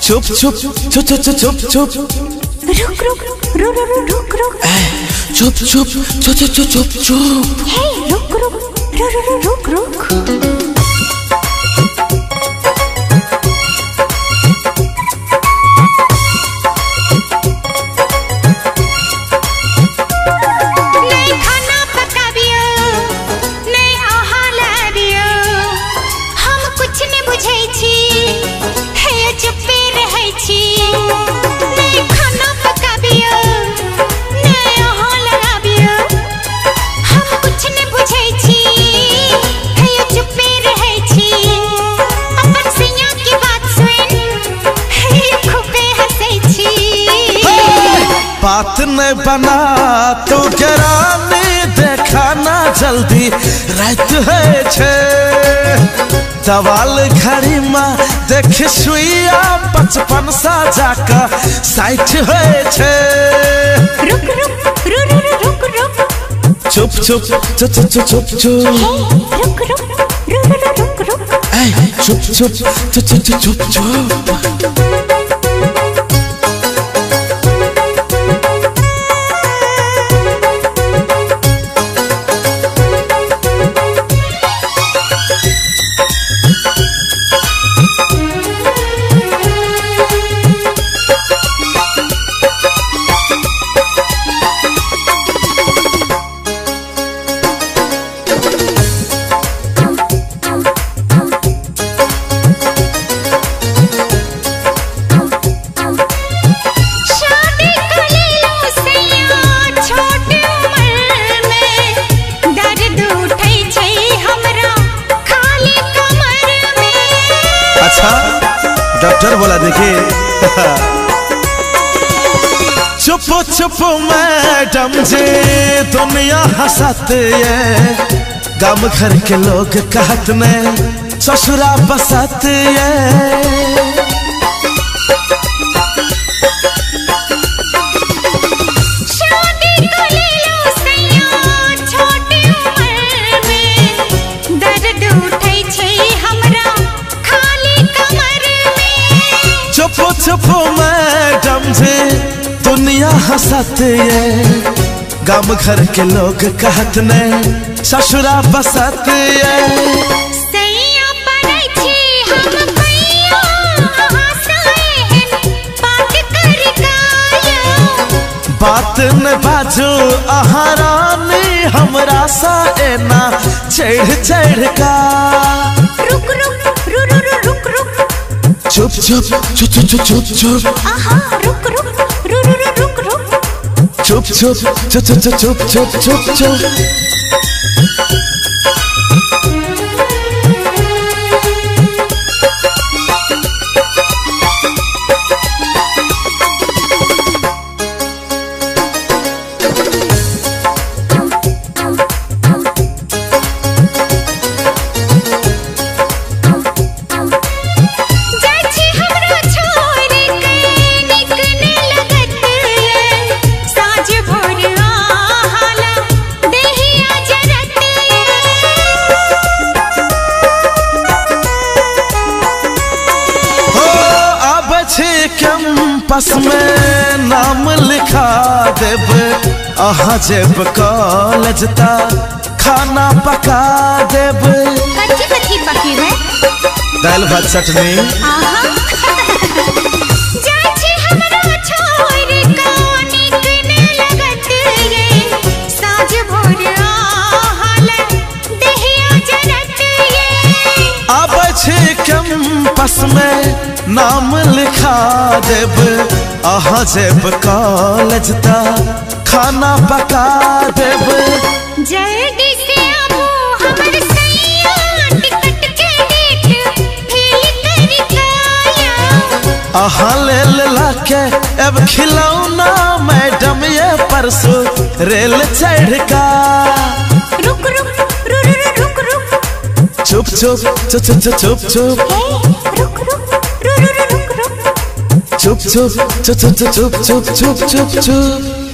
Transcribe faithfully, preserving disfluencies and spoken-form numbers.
चुप चुप चुप चुप चुप चुप रुक रुक रुक रुक रुक रुक चुप चुप चुप चुप चुप चुप चुप हे रुक रुक रुक रुक रुक बात न बना तो गराने देखा ना जल्दी रात है छे दवाल घड़ी में देख सुइया बचपन सा जाका साइट है छे रुक रुक रुक रुक रुक चुप चुप चुप चुप चुप चुप चुप रुक रुक रुक रुक रुक चुप चुप चुप चुप चुप चुप अच्छा डॉक्टर बोला देखिए चुप चुप मैडम जी दुनिया हंसाते है गम घर के लोग कहत ने ससुरा बसाते है चुप चुप मैडम जी दुनिया हंसाते है गम घर के लोग कहत ने ससुरा बसाते है बात न बाजू आहारानी हमरा सा एना चढ़ चढ़ का रुक रुक रुक रुक रुक चुप चुप चुप चुप चुप चुप आहा रुक रुक रुक रुक रुक रुक चुप चुप चुप चुप चुप चुप चुप चुप कैंपस में नाम लिखा देब अहाँ जेब कॉलेज ता खाना पका देब कच्ची कच्ची पकी है दाल भात चटनी जाची हमरा छोड़ का निकने लगत ये साँझ भोर आहाल देहिया जरत ये अब छे कैंपस में नाम लिखा देब अहाँ जेब कॉलेज ता खाना पका देब जल्दी से आबो हमर सैया टिकट के डेट फिल कर काया अहाँ ले ला के अब खिलौना मैडम ये परसों रेल चढ़ का रुक रुक रुक रुक रुक चुप चुप चुप चुप चुप चुप रुक रुक रुक रुक रुक चुप चुप चुप चुप चुप चुप चुप चुप